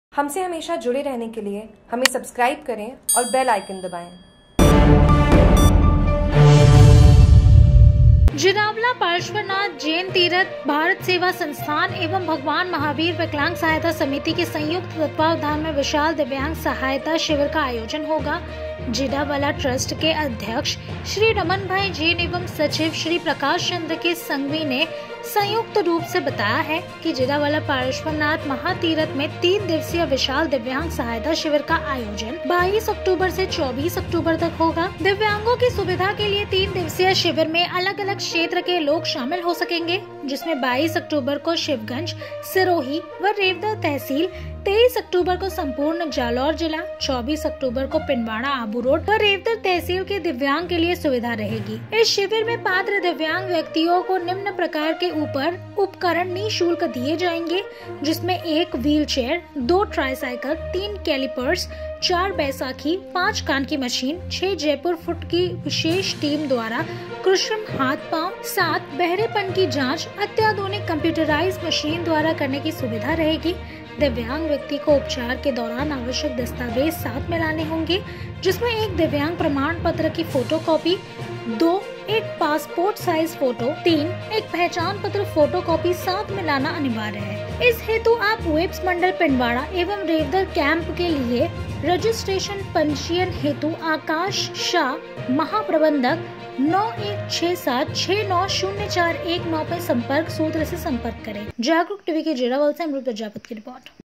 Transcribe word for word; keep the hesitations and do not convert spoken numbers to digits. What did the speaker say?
हमसे हमेशा जुड़े रहने के लिए हमें सब्सक्राइब करें और बेल आइकन दबाएं। जिरावला पार्श्वनाथ जैन तीर्थ भारत सेवा संस्थान एवं भगवान महावीर विकलांग सहायता समिति के संयुक्त तत्वावधान में विशाल दिव्यांग सहायता शिविर का आयोजन होगा। जिरावला ट्रस्ट के अध्यक्ष श्री रमन भाई जैन एवं सचिव श्री प्रकाश चंद्र के संघवी ने संयुक्त रूप से बताया है कि जिरावला पार्श्वनाथ महातीर्थ में तीन दिवसीय विशाल दिव्यांग सहायता शिविर का आयोजन बाईस अक्टूबर से चौबीस अक्टूबर तक होगा। दिव्यांगों की सुविधा के लिए तीन दिवसीय शिविर में अलग अलग क्षेत्र के लोग शामिल हो सकेंगे, जिसमें बाईस अक्टूबर को शिवगंज, सिरोही व रेवदा तहसील, तेईस अक्टूबर को संपूर्ण जालौर जिला, चौबीस अक्टूबर को पिंडवाड़ा आबू रोड व रेवदा तहसील के दिव्यांग के लिए सुविधा रहेगी। इस शिविर में पात्र दिव्यांग व्यक्तियों को निम्न प्रकार के ऊपर उपकरण निःशुल्क दिए जाएंगे, जिसमें एक व्हील चेयर, दो ट्राईसाइकिल, तीन कैलिपर्स, चार बैसाखी, पाँच कान की मशीन, छह जयपुर फुट की विशेष टीम द्वारा कृत्रिम हाथ पांव, सात बहरेपन की जांच अत्याधुनिक कंप्यूटराइज मशीन द्वारा करने की सुविधा रहेगी। दिव्यांग व्यक्ति को उपचार के दौरान आवश्यक दस्तावेज साथ में लाने होंगे, जिसमें एक दिव्यांग प्रमाण पत्र की फोटोकॉपी, दो एक पासपोर्ट साइज फोटो, तीन एक पहचान पत्र फोटोकॉपी साथ में लाना अनिवार्य है। इस हेतु आप वेब्स मंडल पिंडवाड़ा एवं रेवदा कैंप के लिए रजिस्ट्रेशन पंजीयन हेतु आकाश शाह महाप्रबंधक नौ एक छह सात छह नौ शून्य चार एक नौ पे संपर्क सूत्र से संपर्क करें। जागरूक टीवी के जिरावल से अमृत प्रजापति की रिपोर्ट।